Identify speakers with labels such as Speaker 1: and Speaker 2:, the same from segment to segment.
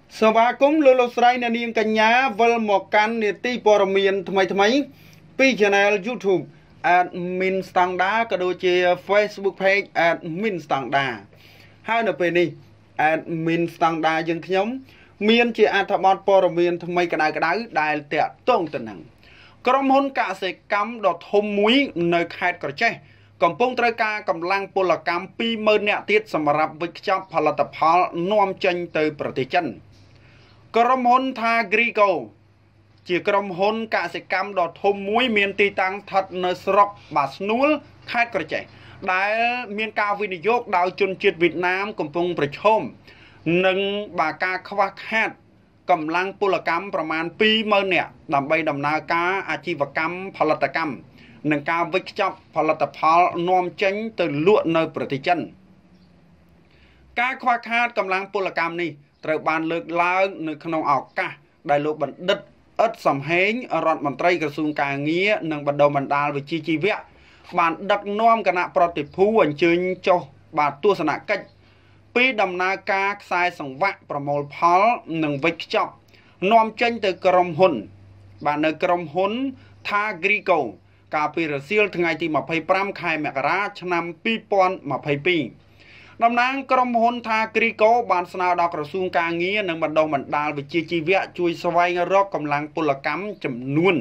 Speaker 1: สวัสดีលោកលោកស្រីអ្នកនាងកញ្ញាវិលមកកាន់នេតិព័ត៌មានថ្មីពី Channel YouTube Admin Standard ក៏ដូចជា Facebook Page Admin Standard ហើយនៅពេលនេះ Admin Standard យើងខ្ញុំមានជាអត្ថបទព័ត៌មានថ្មីក្តៅដែលតាក់ទងទៅនឹងក្រុមហ៊ុនកសិកម្មដ៏ធំមួយនៅខេត្តក្រចេះកំពុងត្រូវការកម្លាំងពលកម្ម 20,000 នាក់ទៀតសម្រាប់វិចខ្ចប់ផលិតផលនាំចេញទៅប្រទេសចិនក្រុមហ៊ុនថាគ្រីកូជាក្រុមហ៊ុនកសិកម្មដ៏ធំមួយមានទីតាំងស្ថិតនៅស្រុកបាស្នួលខេត្តក្រចេះដែលមានការវិនិយោគដោយជនជាតិវៀតណាមកំពុងប្រឈមនឹងការខ្វះខាតកម្លាំងពលកម្មប្រមាណ 20,000 នាក់ដើម្បីដំណើរការអាជីវកម្មផលិតកម្មនិងការវិចខ្ចប់ផលិតផលនាំចេញទៅលក់នៅប្រទេសចិនការខ្វះខាតកម្លាំងពលកម្មនេះត្រូវបានលើកឡើងនៅក្នុងឱកាសដែលលោកបណ្ឌិតអ៊ិតសំហេងរដ្ឋមន្ត្រីក្រសួងកាងារនិងបណ្ដុំបណ្ដាលវិជ្ជាជីវៈបានដឹកនាំគណៈប្រតិភូអញ្ជើញចុះបាទទស្សនកិច្ចពីដំណើរការខ្សែសង្វាក់ប្រមូលផលនិងវិចខ្ចប់នាំចេញទៅក្រុមហ៊ុនបាទនៅក្រុមហ៊ុនថាគ្រីកូកាលពីរសៀលថ្ងៃទី 25 ខែមករាឆ្នាំ 2022តំណាងក្រុមហ៊ុនថាគ្រីកូបានស្នើដល់ក្រសួងកាងារនិងបណ្ដុះបណ្ដាលវិជ្ជាជីវៈជួយស្វែងរកកម្លាំងពលកម្មចំនួន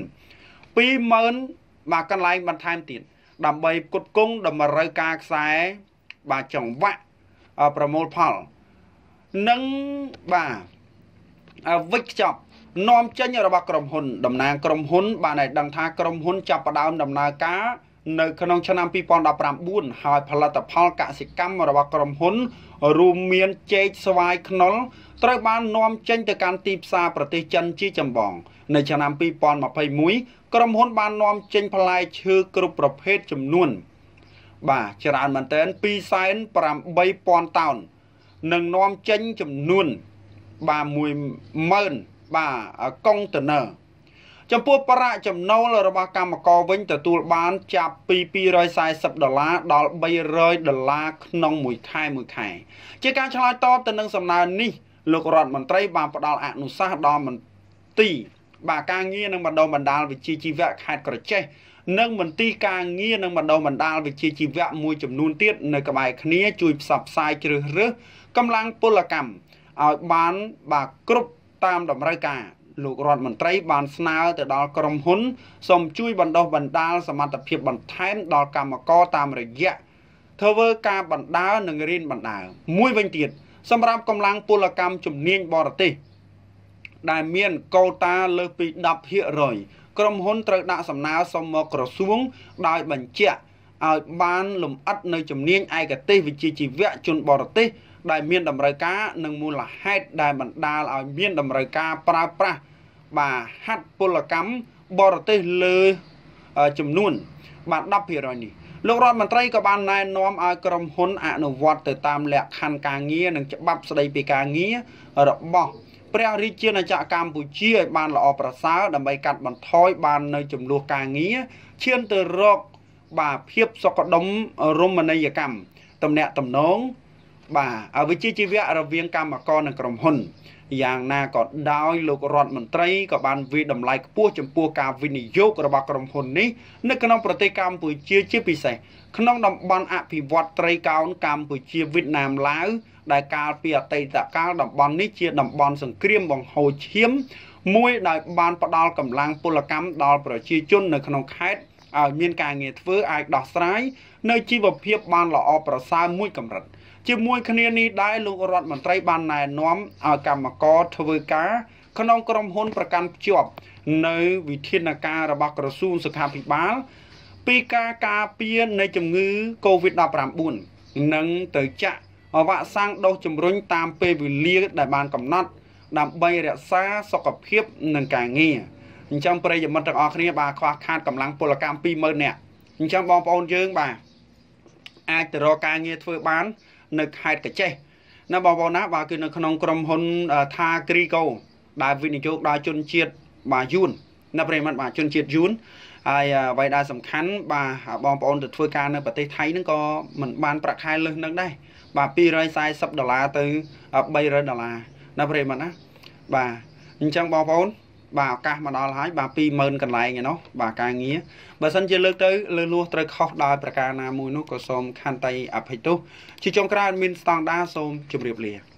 Speaker 1: 20,000 បាទកន្លែងបន្ថែមទៀតដើម្បីផ្គត់ផ្គង់តម្រូវការខ្សែបាទចង្វាក់ប្រមូលផលនិងបាទវិចខ្ចប់នាំចេញរបស់ក្រុមហ៊ុនតំណាងក្រុមហ៊ុនបានឲ្យដឹងថាក្រុមហ៊ុនចាប់ផ្ដើមដំណើរការនៅក្នុងឆ្នាំ 2019 ហើយផលិតផលកសិកម្មរបស់ក្រុមហ៊ុនរួមមានចេកស្វាយខ្នុរត្រូវបាននាំចេញទៅកាន់ទីផ្សារប្រទេសចិនជាចម្បងនៅឆ្នាំ 2021 ក្រុមហ៊ុនបាននាំចេញផ្លែឈើគ្រប់ប្រភេទចំនួនបាទច្រើនមែនទែន 280,000 តោននិងនាំចេញចំនួនបាទ 10,000 បាទកុងតឺន័រចំពោះប្រាក់ចំណូលរបស់កម្មករវិញទទួលបានចាប់ពី$240ដល់$300ក្នុងមួយខែជាការឆ្លើយតបទៅនឹងសំណើនេះលោករដ្ឋមន្ត្រីបានផ្ដល់អនុសាសន៍ដល់មន្ទីរបាទការងារនិងបណ្ដុះបណ្ដាលវិជ្ជាជីវៈខេត្តក្រចេះនិងមន្ទីរការងារនិងបណ្ដុះបណ្ដាលវិជ្ជាជីវៈមួយចំនួនទៀតនៅក្បែរគ្នាជួយផ្សព្វផ្សាយជ្រើសរើសកម្លាំងពលកម្មឲ្យបានបាទគ្រប់តាមតម្រូវការលោករដ្ឋមន្ត្រីបានស្នើទៅដល់ក្រុមហ៊ុនសូមជួយបណ្ដុះបណ្ដាលសមត្ថភាពបន្ថែមដល់កម្មករតាមរយៈធ្វើការបណ្ដាលនិងរៀនបណ្ដាលមួយវិញទៀតសម្រាប់កម្លាំងពលកម្មជំនាញបរទេសដែលមានកូតាលើសពី 10% ក្រុមហ៊ុនត្រូវដាក់សំណើសុំមកក្រសួងដោយបញ្ជាក់ឲ្យបានលម្អិតនៅជំនាញឯកទេសវិជ្ជាជីវៈជនបរទេសដែលមានតម្រូវការនិងមូលហេតុដែលបណ្ដាលឲ្យមានតម្រូវការប្រើប្រាស់បាទហាត់ពលកម្មបរទេសលើចំនួនបាទ 10% នេះលោករដ្ឋមន្ត្រីក៏បានណែនាំឲ្យក្រុមហ៊ុនអនុវត្តទៅតាមលក្ខខណ្ឌការងារនិងច្បាប់ស្តីពីការងាររបស់ព្រះរាជាណាចក្រកម្ពុជាឲ្យបានល្អប្រសើរដើម្បីកាត់បន្ថយបាននៅចំនួនការងារឈានទៅរកបាទភាពសុខដុមរមណីយកម្មទំនាក់ទំនងបាទវិជ្ជាជីវៈរវាងកម្មករនិងក្រុមហ៊ុនយ៉ាងណាក៏ដោយលោករដ្ឋមន្ត្រីក៏បានវិតម្លៃខ្ពស់ចំពោះការវិនិយោគរបស់ក្រុមហ៊ុននេះនៅក្នុងប្រទេសកម្ពុជាជាពិសេសក្នុងតំបន់អភិវឌ្ឍត្រីកោណកម្ពុជាវៀតណាមឡាវដែលកាលពីអតីតកាលតំបន់នេះជាតំបន់សង្គ្រាមបង្ហូរឈាមមួយដែលបានផ្ដល់កម្លាំងពលកម្មដល់ប្រជាជននៅក្នុងខេត្តឲ្យមានការងារធ្វើអាចដោះស្រាយនៅជីវភាពបានល្អប្រសើរមួយកម្រិតជាមួយគ្នានេះដែរលោករដ្ឋមន្ត្រីបានណែនាំឲ្យកម្មករធ្វើការក្នុងក្រុមហ៊ុនប្រកាន់ភ្ជាប់នៅវិធានការរបស់ក្រសួងសុខាភិបាលពីការការពារនៃជំងឺ COVID-19 និងទៅចាក់វ៉ាក់សាំងដូសជំរុញតាមពេលវេលាដែលបានកំណត់ដើម្បីរក្សាសុខភាពនិងការងារអញ្ចឹងប្រិយមិត្តទាំងអស់គ្នាបាទខ្វះខាតកម្លាំងពលកម្ម 20,000 នាក់អញ្ចឹងបងប្អូនយើងបាទអាចទៅរកការងារធ្វើបាននៅខេត្តកញ្ចេះណាបងប្អូនណាបាទគឺនៅក្នុងក្រុមហ៊ុនថាគ្រីកូដែលវិនិយោគដោយជនជាតិបាទយួនណាប្រិយមិត្តបាទជនជាតិយួនហើយអ្វីដែលសំខាន់បាទបងប្អូនទៅធ្វើការនៅប្រទេសថៃហ្នឹងក៏មិនបានប្រាក់ខែលើសនឹងដែរបាទ$240ទៅ$300ណាប្រិយមិត្តណា bà chẳng bỏ vốn bà cả mà đó lái bà pi mơn cần lại nghe nó bà ca nghĩa bà sân chơi lướt tới lươn luôn tới khóc đòi bà ca na mùi nó có xôm khăn tay ập hết tu chỉ trong cái min stang đa xôm chụp điệp lìa